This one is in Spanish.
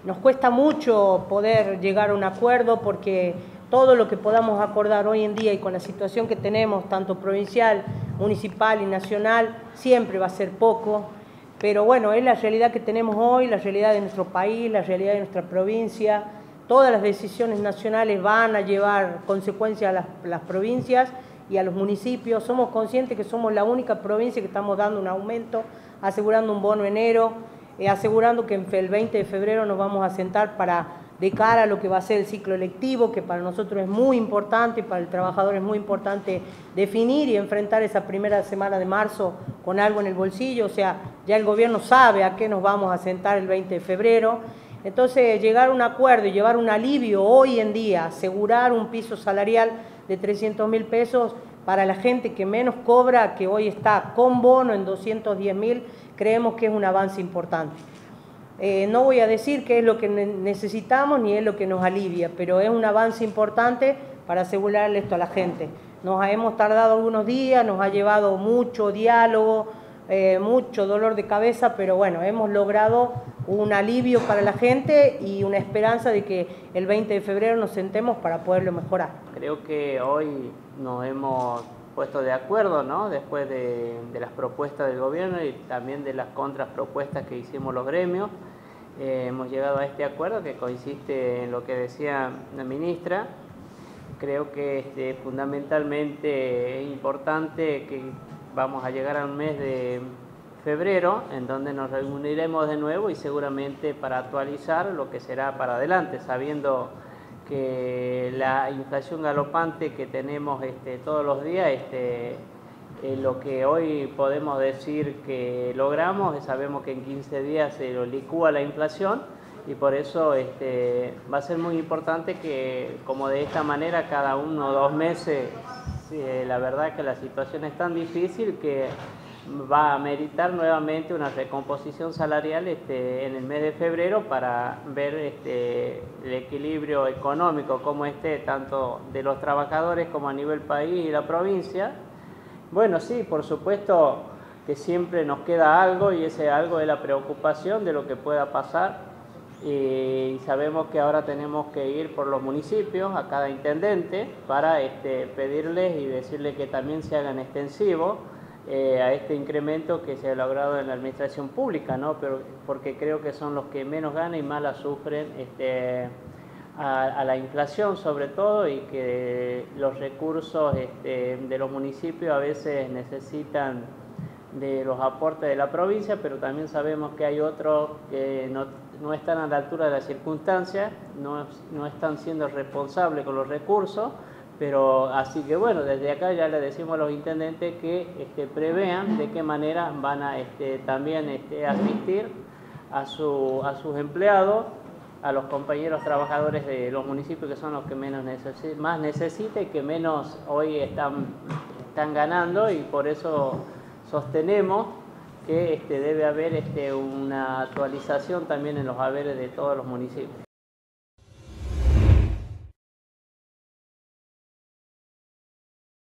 Nos cuesta mucho poder llegar a un acuerdo porque todo lo que podamos acordar hoy en día y con la situación que tenemos, tanto provincial, municipal y nacional, siempre va a ser poco. Pero bueno, es la realidad que tenemos hoy, la realidad de nuestro país, la realidad de nuestra provincia. Todas las decisiones nacionales van a llevar consecuencias a las provincias y a los municipios. Somos conscientes que somos la única provincia que estamos dando un aumento, asegurando un bono enero, asegurando que el 20 de febrero nos vamos a sentar de cara a lo que va a ser el ciclo electivo, que para nosotros es muy importante, para el trabajador es muy importante definir y enfrentar esa primera semana de marzo con algo en el bolsillo. O sea, ya el gobierno sabe a qué nos vamos a sentar el 20 de febrero. Entonces, llegar a un acuerdo y llevar un alivio hoy en día, asegurar un piso salarial de 300.000 pesos para la gente que menos cobra, que hoy está con bono en 210.000, creemos que es un avance importante. No voy a decir qué es lo que necesitamos ni es lo que nos alivia, pero es un avance importante para asegurarle esto a la gente. Nos hemos tardado algunos días, nos ha llevado mucho diálogo, mucho dolor de cabeza, pero bueno, hemos logrado un alivio para la gente y una esperanza de que el 20 de febrero nos sentemos para poderlo mejorar. Creo que hoy nos hemos puesto de acuerdo, ¿no? Después de las propuestas del gobierno y también de las contrapropuestas que hicimos los gremios, hemos llegado a este acuerdo que consiste en lo que decía la ministra. Creo que fundamentalmente es importante que vamos a llegar al mes de febrero, en donde nos reuniremos de nuevo y seguramente para actualizar lo que será para adelante, sabiendo que la inflación galopante que tenemos todos los días, lo que hoy podemos decir que logramos, sabemos que en 15 días se lo licúa la inflación y por eso va a ser muy importante que como de esta manera cada 1 o 2 meses, la verdad que la situación es tan difícil que va a meritar nuevamente una recomposición salarial en el mes de febrero para ver el equilibrio económico como tanto de los trabajadores como a nivel país y la provincia. Bueno, sí, por supuesto que siempre nos queda algo y ese algo es la preocupación de lo que pueda pasar y sabemos que ahora tenemos que ir por los municipios a cada intendente para pedirles y decirles que también se hagan extensivos a este incremento que se ha logrado en la administración pública, ¿no? Pero porque creo que son los que menos ganan y más la sufren a la inflación sobre todo y que los recursos de los municipios a veces necesitan de los aportes de la provincia, pero también sabemos que hay otros que no están a la altura de las circunstancias, no están siendo responsables con los recursos. Pero así que bueno, desde acá ya le decimos a los intendentes que prevean de qué manera van a también asistir a sus empleados, a los compañeros trabajadores de los municipios que son los que más necesitan y que menos hoy están ganando y por eso sostenemos que debe haber una actualización también en los haberes de todos los municipios.